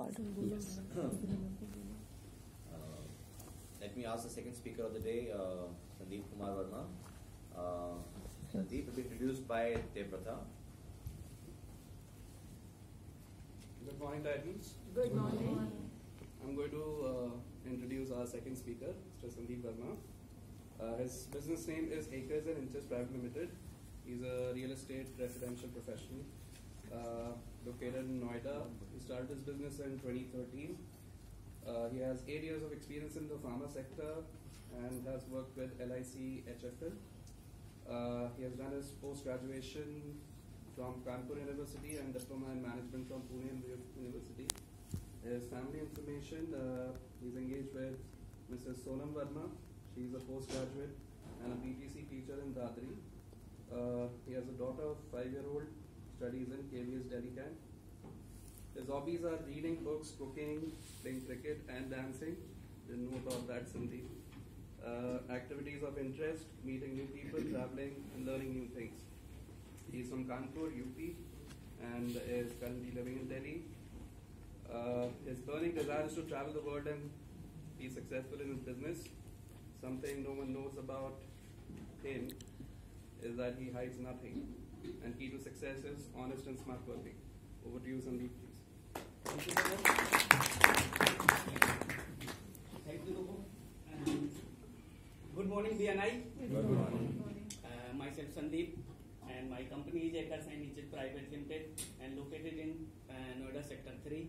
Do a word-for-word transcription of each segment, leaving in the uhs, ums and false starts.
Yes. uh, let me ask the second speaker of the day, uh, Sandeep Kumar Verma. Uh, Sandeep will be introduced by Devratha. Good morning, Titans. Good morning. I'm going to uh, introduce our second speaker, Mister Sandeep Verma. Uh, his business name is Acres and Inches Private Limited. He's a real estate residential professional uh, located in Noida. He started his business in twenty thirteen. Uh, he has eight years of experience in the pharma sector and has worked with L I C H F L. Uh, he has done his post-graduation from Kanpur University and diploma in management from Pune University. His family information, uh, he's engaged with Missus Sonam Verma. She's a postgraduate and a B T C teacher in Dadri. Uh, he has a daughter of five-year-old, studies in K V S Delhi Camp. His hobbies are reading books, cooking, playing cricket and dancing. Didn't know about that, Sandeep. Uh, activities of interest, meeting new people, traveling and learning new things. He's from Kanpur, U P and is currently living in Delhi. Uh, his burning desire is to travel the world and be successful in his business. Something no one knows about him is that he hides nothing. And key to success is honest and smart working. Over to you, Sandeep, please. Thank you, Lobo. Thank you, Lobo. Um, good morning, B N I. Good morning. Uh, myself, Sandeep, and my company is Acres and Inches Private Limited and located in uh, Noida Sector three.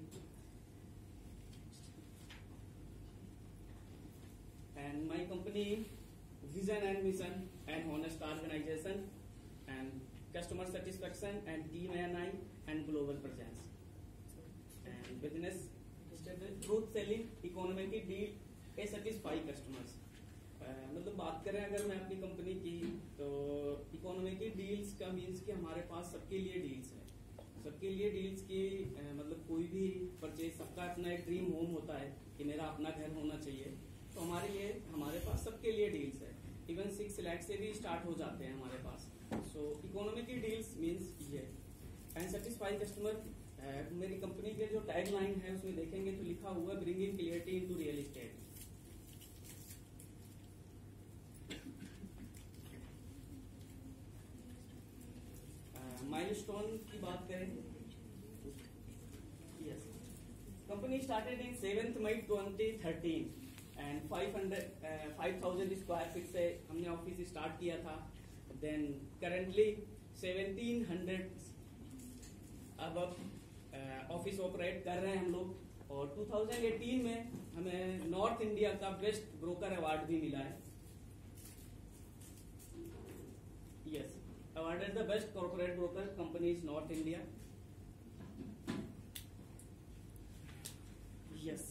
And my company vision and mission and honest organization and customer satisfaction and team A N I and global presence. And business truth selling, economic deal, a satisfy customers. Uh, मतलब बात करें अगर मैं अपनी company की तो economic deals का means कि हमारे पास सबके लिए डील्स है सबके लिए डील्स की uh, मतलब कोई भी परचेज सबका अपना एक ड्रीम होम होता है कि मेरा अपना घर होना चाहिए तो हमारे लिए हमारे पास सबके लिए डील्स है इवन सिक्स लाख से भी स्टार्ट हो जाते हैं हमारे पास सो इकोनॉमिक डील्स मीन्स ये एंड सेटिस्फाई कस्टमर मेरी कंपनी के जो टैग लाइन है उसमें देखेंगे तो लिखा हुआ bringing clarity into real estate milestone की बात करें yes company started in seventh May twenty thirteen and five hundred five thousand square feet से हमने ऑफिस स्टार्ट किया था देन करेंटली सेवेंटीन हंड्रेड अब ऑफिस ऑपरेट कर रहे हैं हम लोग और टू थाउजेंड एटीन में हमें नॉर्थ इंडिया का बेस्ट ब्रोकर अवार्ड भी मिला है yes awarded the best corporate broker companies north India yes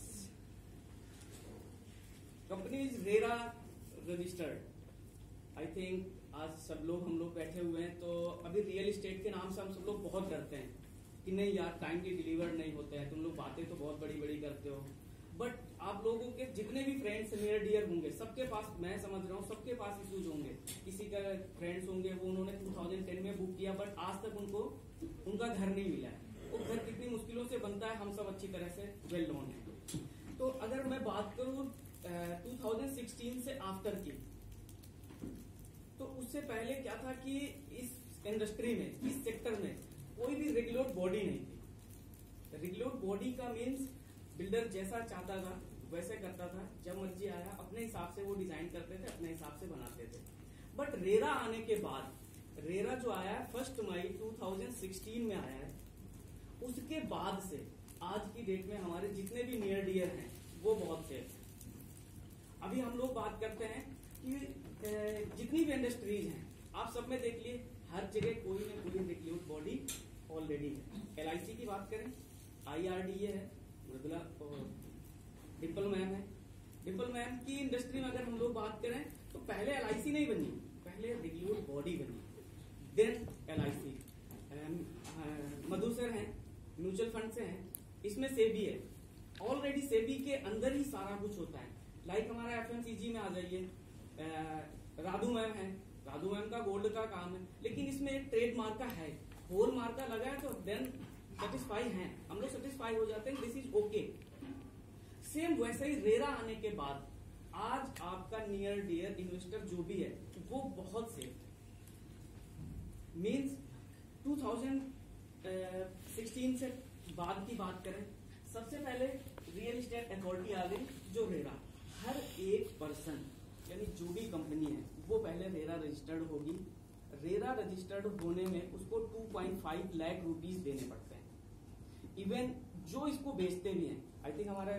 company is RERA registered I think आज सब लोग हम लोग बैठे हुए हैं तो अभी रियल एस्टेट के नाम से हम सब लोग बहुत डरते हैं कि नहीं यार टाइमली डिलीवर्ड नहीं होते हैं तुम लोग बातें तो बहुत बड़ी बड़ी करते हो बट आप लोगों के जितने भी फ्रेंड्स नियर डियर होंगे सबके पास मैं समझ रहा हूँ सबके पास इश्यूज होंगे किसी का फ्रेंड्स होंगे वो उन्होंने टू थाउजेंड टेन में बुक किया बट आज तक उनको उनका घर नहीं मिला है वो घर कितनी मुश्किलों से बनता है हम सब अच्छी तरह से वेल नोन है तो अगर मैं बात करूँ टू थाउजेंड सिक्सटीन से आफ्टर की तो उससे पहले क्या था कि इस इंडस्ट्री में इस सेक्टर में कोई भी रेगुलर बॉडी नहीं थी रेगुलर बॉडी का मीन्स बिल्डर जैसा चाहता था वैसे करता था जब मर्जी आया अपने हिसाब से वो डिजाइन करते थे अपने हिसाब से बनाते थे बट रेरा आने के बाद रेरा जो आया है first May two thousand sixteen में आया है उसके बाद से आज की डेट में हमारे जितने भी नियर डियर हैं वो बहुत सेफ है अभी हम लोग बात करते हैं कि जितनी भी इंडस्ट्रीज हैं आप सब में देख लिए हर जगह कोई ना कोई रिक्रूट बॉडी ऑलरेडी है एलआईसी की बात करें आईआरडीए है मृदुला डिम्पल मैम है डिम्पल मैम की इंडस्ट्री में अगर हम लोग बात करें तो पहले एलआईसी नहीं बनी पहले रिक्रूट बॉडी बनी देन एलआईसी मधु सर हैं म्यूचुअल फंड से हैं इसमें सेबी है ऑलरेडी सेबी के अंदर ही सारा कुछ होता है लाइक हमारा एफएमसीजी में आ जाइए राधु मैम है राधु मैम का गोल्ड का काम है लेकिन इसमें एक ट्रेड मार्क का है होल मार्क का लगा है तो देन सेटिस्फाई हैं हम लोग सेटिस्फाई हो जाते हैं दिस इज ओके सेम वैसे ही रेरा आने के बाद आज आपका नियर डियर इन्वेस्टर जो भी है वो बहुत सेफ है। मीन्स टू थाउजेंड सिक्सटीन से बाद की बात करें, सबसे पहले रियल एस्टेट अथॉरिटी आ गई जो रेरा, हर एक पर्सन यानी जो भी कंपनी है वो पहले रेरा रजिस्टर्ड होगी। रेरा रजिस्टर्ड होने में उसको two point five lakh rupees देने पड़ते हैं। इवन जो इसको बेचते भी हैं, आई थिंक हमारे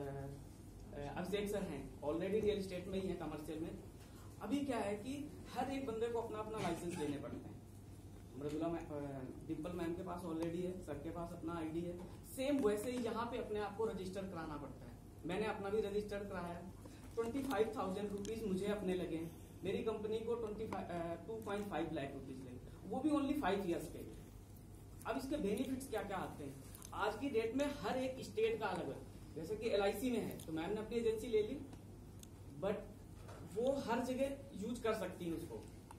अभिषेक सर हैं ऑलरेडी रियल एस्टेट में ही है, कमर्शियल में। अभी क्या है कि हर एक बंदे को अपना अपना लाइसेंस लेने पड़ते हैं। मृदुला डिम्पल मैम के पास ऑलरेडी है, सर के पास अपना आईडी है। सेम वैसे ही यहाँ पे अपने आप को रजिस्टर कराना पड़ता है। मैंने अपना भी रजिस्टर कराया, ट्वेंटी फाइव थाउजेंड रुपीज मुझे अपने लगे। मेरी कंपनी को twenty two point five lakh rupees लगे, वो भी ओनली फाइव ईयर्स के। अब इसके बेनिफिट्स क्या क्या आते हैं आज की डेट में, हर एक स्टेट का अलग है। जैसे कि एल आई सी में है तो मैम ने अपनी एजेंसी ले ली, बट वो हर जगह यूज कर सकती है उसको।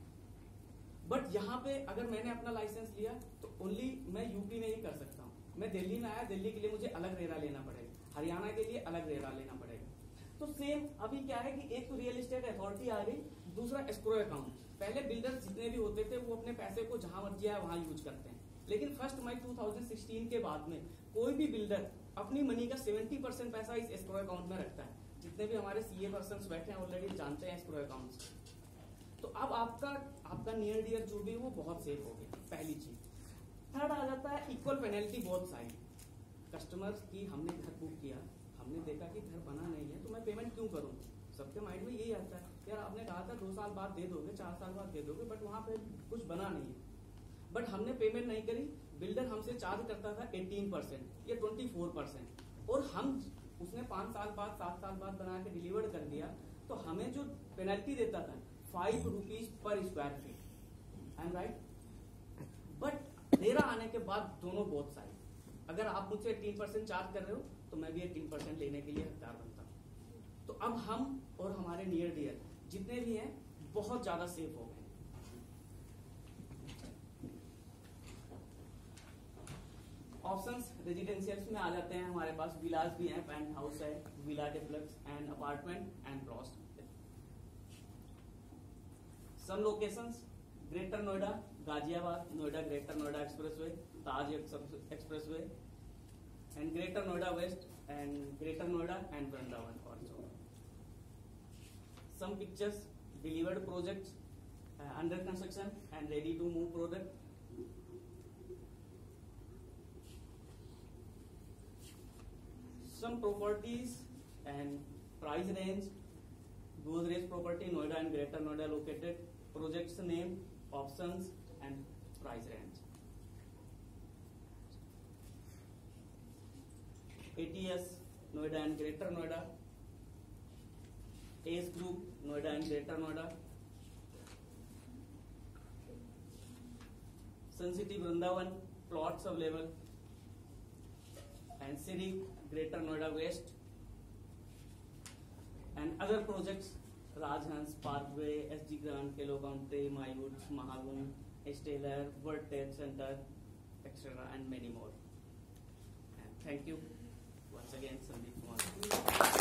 बट यहाँ पे अगर मैंने अपना लाइसेंस लिया तो ओनली मैं यूपी में ही कर सकता हूँ। मैं दिल्ली में आया, दिल्ली के लिए मुझे अलग रेरा लेना पड़ेगा, हरियाणा के लिए अलग रेरा लेना पड़ेगा। तो सेम अभी क्या है कि एक तो रियल एस्टेट अथॉरिटी आ गई, दूसरा एस्क्रो अकाउंट। पहले बिल्डर जितने भी होते थे वो अपने पैसे को जहां मर्जी आए वहां यूज करते हैं, लेकिन first May two thousand sixteen के बाद में कोई भी बिल्डर अपनी मनी का सेवेंटी परसेंट पैसा इस एस्क्रो अकाउंट में रखता है। जितने भी हमारे सीए पर्सन बैठे हैं ऑलरेडी जानते हैं एस्क्रो अकाउंट। तो अब आपका आपका नियर डियर जो भी वो बहुत सेफ हो गया, पहली चीज। थर्ड आ जाता है equal penalty both side. Customers की हमने घर बुक किया, हमने देखा कि घर बना नहीं है तो मैं पेमेंट क्यों करूं। सबके माइंड में यही आता है, यार आपने कहा था दो साल बाद दे दोगे, चार साल बाद दे दोगे, बट वहां पे कुछ बना नहीं है। बट हमने पेमेंट नहीं करी, बिल्डर हमसे चार्ज करता था एटीन परसेंट या ट्वेंटी फोर परसेंट, और हम उसने पांच साल बाद सात साल बाद बना के डिलीवर कर दिया तो हमें जो पेनल्टी देता था five rupees per square feet. I am right. But RERA आने के बाद दोनों बोथ साइड, अगर आप मुझसे एटीन परसेंट चार्ज कर रहे हो तो मैं भी एटीन परसेंट लेने के लिए हकदार बनता हूँ। तो अब हम और हमारे नियर डियर जितने भी हैं बहुत ज्यादा सेफ हो गए। ऑप्शंस रेजिडेंशियल्स में आ जाते हैं हमारे पास, विलास भी हैं, पेंट हाउस है, villa duplex and apartment and plots. Some locations Greater Noida, Ghaziabad, Noida Greater Noida expressway, Taj expressway, and Greater Noida west and Greater Noida and Vrindavan also. Some pictures delivered projects under construction and ready to move project. Some properties and price range. Godrej property, Noida and Greater Noida located. Projects name, options and price range. A T S, Noida and Greater Noida. Ace Group, Noida and Greater Noida. Sun City Vrindavan, plots available. And Siri, Greater Noida West, and other projects, Rajhans, Parkway, S G Grant, Kelo County, My Woods, Mahagun, Stellar, World Trade Center, et cetera, and many more. And thank you once again, Sandeep Kumar.